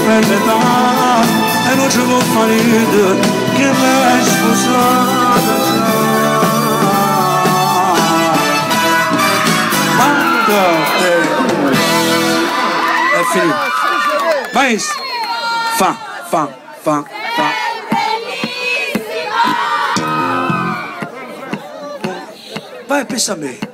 metà e non ci può fare niente che l'hai sposata è finito maestro fa vai pensa a me